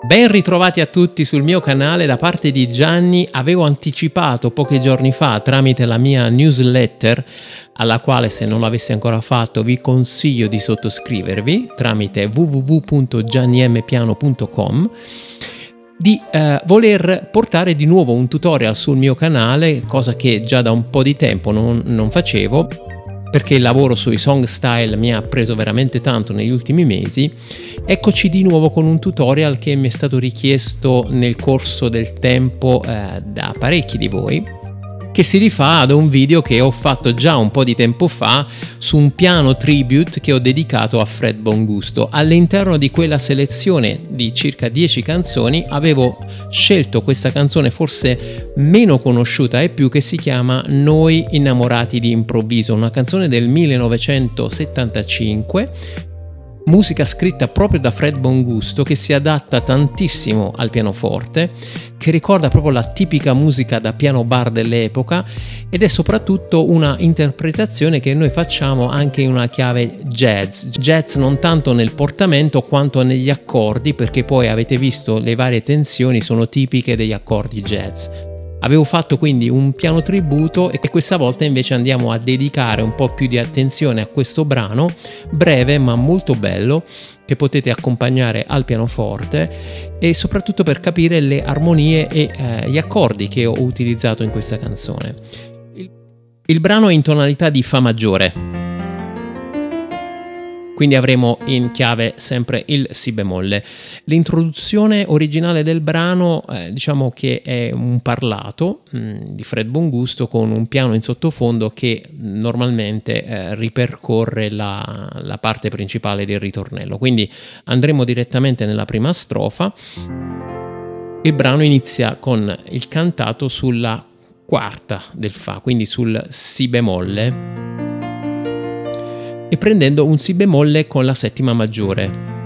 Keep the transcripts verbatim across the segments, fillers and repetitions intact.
Ben ritrovati a tutti sul mio canale da parte di Gianni. Avevo anticipato pochi giorni fa tramite la mia newsletter, alla quale se non l'aveste ancora fatto vi consiglio di sottoscrivervi tramite w w w punto gianni m piano punto com, di eh, voler portare di nuovo un tutorial sul mio canale, cosa che già da un po' di tempo non, non facevo, perché il lavoro sui song style mi ha preso veramente tanto negli ultimi mesi. Eccoci di nuovo con un tutorial che mi è stato richiesto nel corso del tempo eh, da parecchi di voi, che si rifà ad un video che ho fatto già un po' di tempo fa su un piano tribute che ho dedicato a Fred Bongusto. All'interno di quella selezione di circa dieci canzoni avevo scelto questa canzone forse meno conosciuta e più, che si chiama Noi innamorati di improvviso, una canzone del millenovecentosettantacinque, musica scritta proprio da Fred Bongusto, che si adatta tantissimo al pianoforte, che ricorda proprio la tipica musica da piano bar dell'epoca, ed è soprattutto una interpretazione che noi facciamo anche in una chiave jazz. Jazz non tanto nel portamento quanto negli accordi, perché poi avete visto le varie tensioni sono tipiche degli accordi jazz. Avevo fatto quindi un piano tributo e questa volta invece andiamo a dedicare un po' più di attenzione a questo brano, breve ma molto bello, che potete accompagnare al pianoforte, e soprattutto per capire le armonie e eh, gli accordi che ho utilizzato in questa canzone. Il, il brano è in tonalità di Fa maggiore, quindi avremo in chiave sempre il Si bemolle. L'introduzione originale del brano eh, diciamo che è un parlato mh, di Fred Bongusto con un piano in sottofondo che normalmente eh, ripercorre la, la parte principale del ritornello. Quindi andremo direttamente nella prima strofa. Il brano inizia con il cantato sulla quarta del Fa, quindi sul Si bemolle, e prendendo un Si bemolle con la settima maggiore.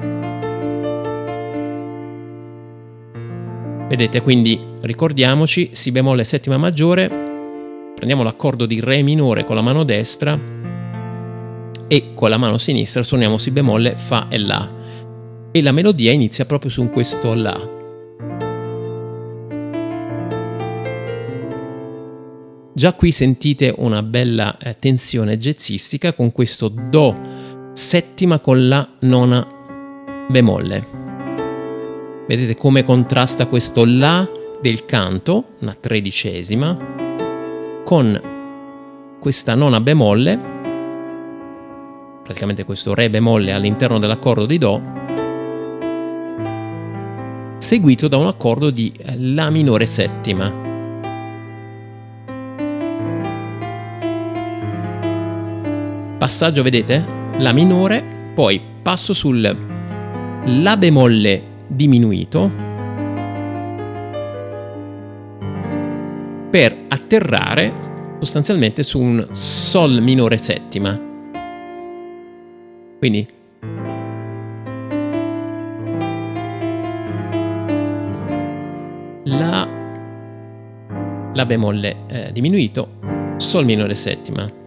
Vedete, quindi ricordiamoci, Si bemolle settima maggiore, prendiamo l'accordo di Re minore con la mano destra e con la mano sinistra suoniamo Si bemolle, Fa e La, e la melodia inizia proprio su questo La. Già qui sentite una bella eh, tensione jazzistica con questo Do settima con la nona bemolle. Vedete come contrasta questo La del canto, una tredicesima, con questa nona bemolle, praticamente questo Re bemolle all'interno dell'accordo di Do, seguito da un accordo di La minore settima. Passaggio, vedete? La minore, poi passo sul La bemolle diminuito per atterrare sostanzialmente su un Sol minore settima. Quindi La, La bemolle eh, diminuito, Sol minore settima.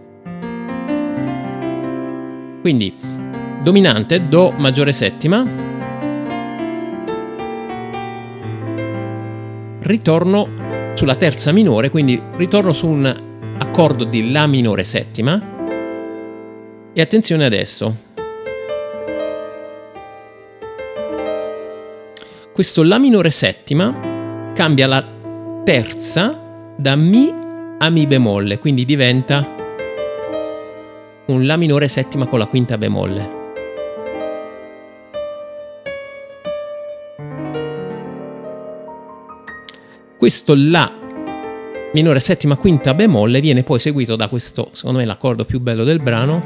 Quindi dominante Do maggiore settima, ritorno sulla terza minore, quindi ritorno su un accordo di La minore settima, e attenzione adesso, questo La minore settima cambia la terza da Mi a Mi bemolle, quindi diventa un La minore settima con la quinta bemolle. Questo La minore settima quinta bemolle viene poi seguito da questo, secondo me l'accordo più bello del brano,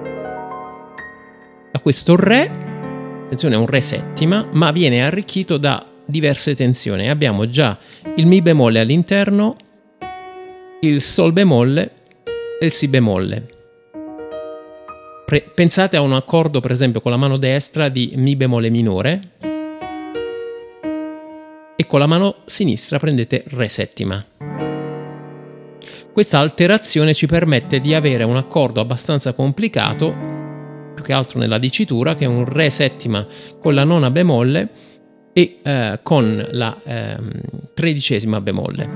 da questo Re, attenzione è un Re settima, ma viene arricchito da diverse tensioni. Abbiamo già il Mi bemolle all'interno, il Sol bemolle e il Si bemolle. Pensate a un accordo per esempio con la mano destra di Mi bemolle minore e con la mano sinistra prendete Re settima. Questa alterazione ci permette di avere un accordo abbastanza complicato, più che altro nella dicitura, che è un Re settima con la nona bemolle e eh, con la eh, tredicesima bemolle.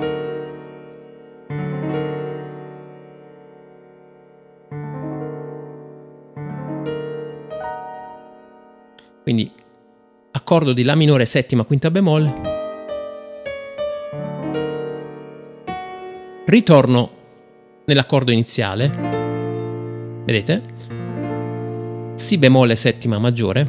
Quindi accordo di La minore settima quinta bemolle, ritorno nell'accordo iniziale, vedete? Si bemolle settima maggiore.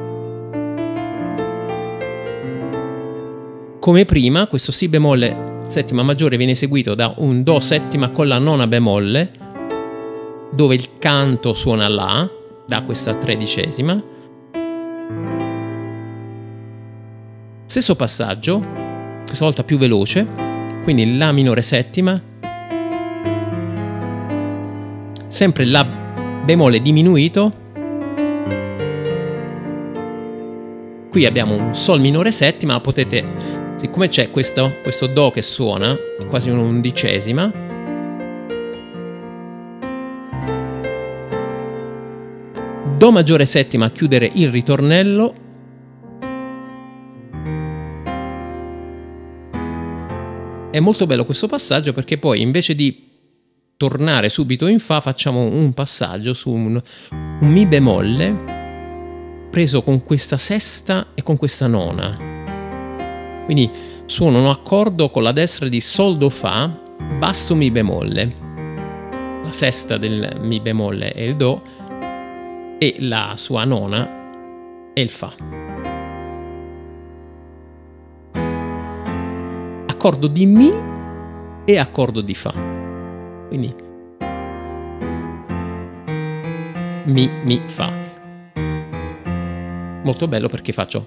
Come prima, questo Si bemolle settima maggiore viene eseguito da un Do settima con la nona bemolle, dove il canto suona La, da questa tredicesima. Stesso passaggio, questa volta più veloce, quindi La minore settima, sempre La bemolle diminuito, qui abbiamo un Sol minore settima, potete, siccome c'è questo, questo Do che suona, è quasi un'undicesima, Do maggiore settima a chiudere il ritornello, è molto bello questo passaggio perché poi invece di tornare subito in Fa facciamo un passaggio su un, un Mi bemolle preso con questa sesta e con questa nona. Quindi suono un accordo con la destra di Sol Do Fa, basso Mi bemolle. La sesta del Mi bemolle è il Do e la sua nona è il Fa. Accordo di Mi e accordo di Fa. Quindi Mi, Mi, Fa. Molto bello perché faccio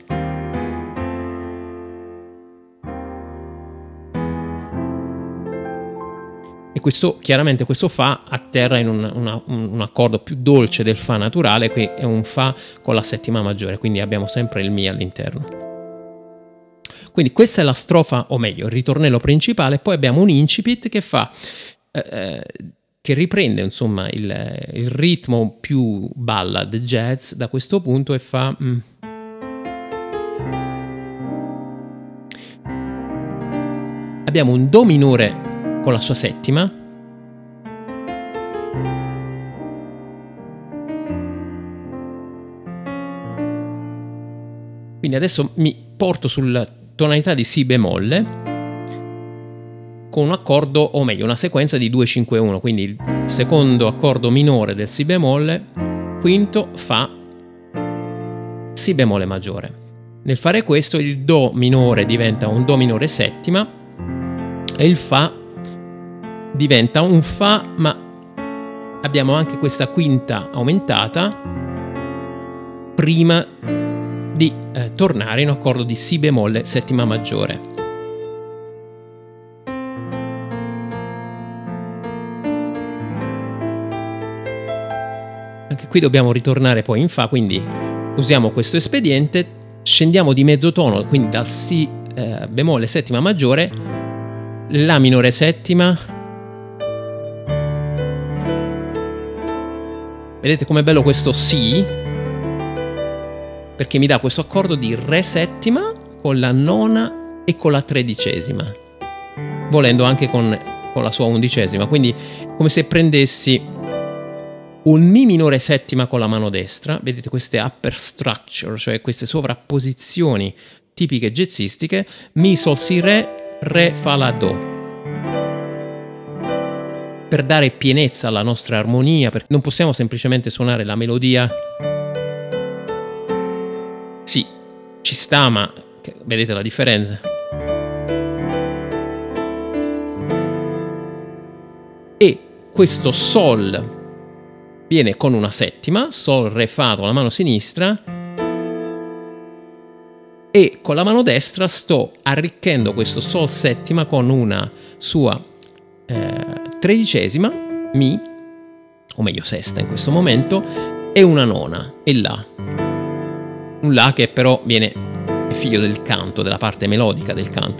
e questo, chiaramente questo Fa atterra in un, una, un accordo più dolce del Fa naturale, che è un Fa con la settima maggiore, quindi abbiamo sempre il Mi all'interno. Quindi questa è la strofa, o meglio, il ritornello principale, poi abbiamo un incipit che fa, eh, che riprende insomma il, il ritmo più ballad jazz da questo punto e fa... Mm, abbiamo un Do minore con la sua settima, quindi adesso mi porto sul tonalità di Si bemolle con un accordo, o meglio una sequenza di due cinque uno, quindi il secondo accordo minore del Si bemolle, quinto, Fa, Si bemolle maggiore. Nel fare questo il Do minore diventa un Do minore settima e il Fa diventa un Fa, ma abbiamo anche questa quinta aumentata prima di eh, tornare in un accordo di Si bemolle settima maggiore. Anche qui dobbiamo ritornare poi in Fa, quindi usiamo questo espediente, scendiamo di mezzo tono, quindi dal Si eh, bemolle settima maggiore, La minore settima. Vedete com'è bello questo Si? Perché mi dà questo accordo di Re settima con la nona e con la tredicesima, volendo anche con, con la sua undicesima, quindi come se prendessi un Mi minore settima con la mano destra, vedete queste upper structure, cioè queste sovrapposizioni tipiche jazzistiche, Mi, Sol, Si, Re, Re, Fa, La, Do, per dare pienezza alla nostra armonia, perché non possiamo semplicemente suonare la melodia. Sì, ci sta, ma vedete la differenza? E questo Sol viene con una settima, Sol, Re, Fa con la mano sinistra, e con la mano destra sto arricchendo questo Sol settima con una sua eh, tredicesima, Mi, o meglio sesta in questo momento, e una nona, e La. Un La che però viene è figlio del canto, della parte melodica del canto.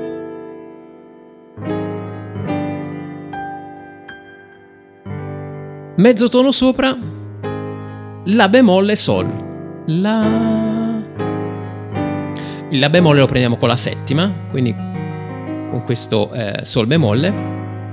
Mezzo tono sopra, La bemolle Sol, La. Il La bemolle lo prendiamo con la settima, quindi con questo eh, Sol bemolle.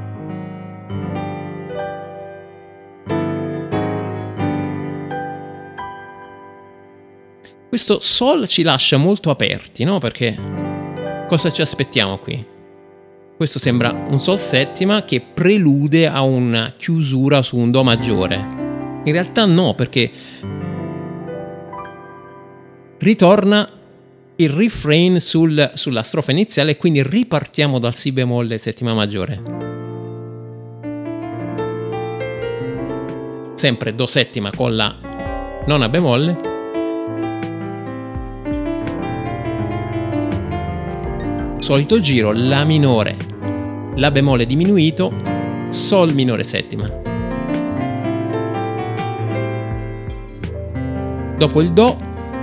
Questo Sol ci lascia molto aperti, no? Perché cosa ci aspettiamo qui? Questo sembra un Sol settima che prelude a una chiusura su un Do maggiore. In realtà no, perché ritorna il refrain sul, sulla strofa iniziale e quindi ripartiamo dal Si bemolle settima maggiore. Sempre Do settima con la nona bemolle. Solito giro, La minore, La bemolle diminuito, Sol minore settima. Dopo il Do,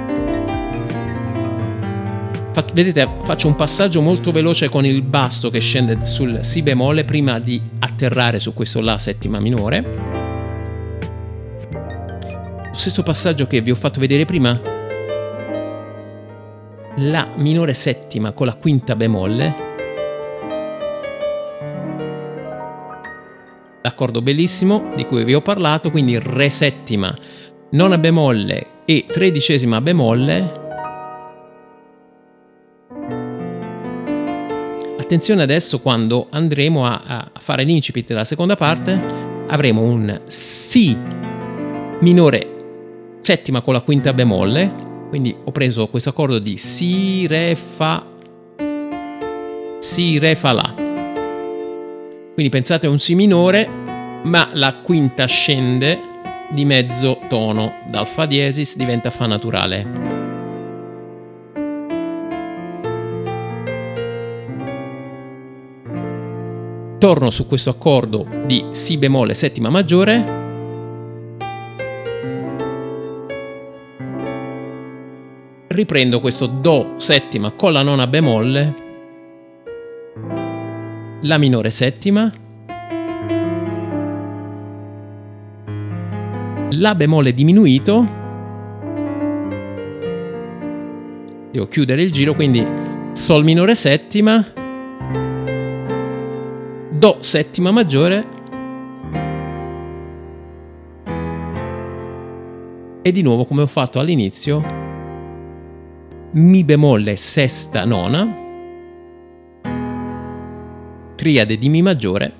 fa, vedete, faccio un passaggio molto veloce con il basso che scende sul Si bemolle prima di atterrare su questo La settima minore. Lo stesso passaggio che vi ho fatto vedere prima. La minore settima con la quinta bemolle, l'accordo bellissimo di cui vi ho parlato, quindi Re settima, nona bemolle e tredicesima bemolle. Attenzione adesso quando andremo a, a fare l'incipit della seconda parte, avremo un Si minore settima con la quinta bemolle. Quindi ho preso questo accordo di Si, Re, Fa, Si, Re, Fa, La. Quindi pensate a un Si minore, ma la quinta scende di mezzo tono, dal Fa diesis diventa Fa naturale. Torno su questo accordo di Si bemolle settima maggiore. Riprendo questo Do settima con la nona bemolle, La minore settima, La bemolle diminuito, devo chiudere il giro, quindi Sol minore settima, Do settima maggiore e di nuovo come ho fatto all'inizio Mi bemolle sesta nona, triade di Mi maggiore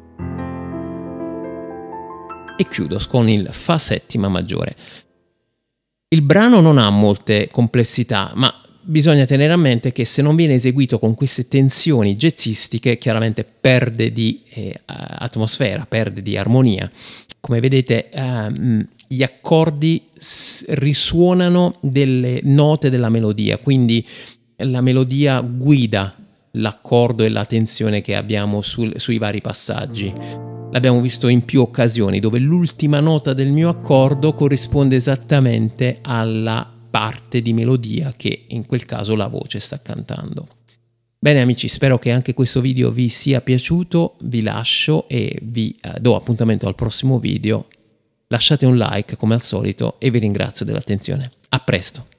e chiudo con il Fa settima maggiore. Il brano non ha molte complessità, ma bisogna tenere a mente che se non viene eseguito con queste tensioni jazzistiche, chiaramente perde di eh, atmosfera, perde di armonia. Come vedete, ehm, gli accordi risuonano delle note della melodia, quindi la melodia guida l'accordo e la tensione che abbiamo sul, sui vari passaggi. L'abbiamo visto in più occasioni, dove l'ultima nota del mio accordo corrisponde esattamente alla parte di melodia che in quel caso la voce sta cantando. Bene amici, spero che anche questo video vi sia piaciuto, vi lascio e vi eh, do appuntamento al prossimo video. Lasciate un like come al solito e vi ringrazio dell'attenzione. A presto!